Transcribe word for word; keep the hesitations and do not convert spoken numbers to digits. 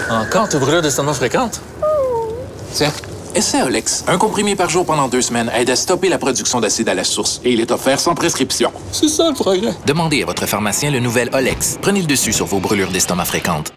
Encore tes brûlures d'estomac fréquentes? Tiens, essaie Olex. Un comprimé par jour pendant deux semaines aide à stopper la production d'acide à la source. Et il est offert sans prescription. C'est ça le progrès. Demandez à votre pharmacien le nouvel Olex. Prenez le dessus sur vos brûlures d'estomac fréquentes.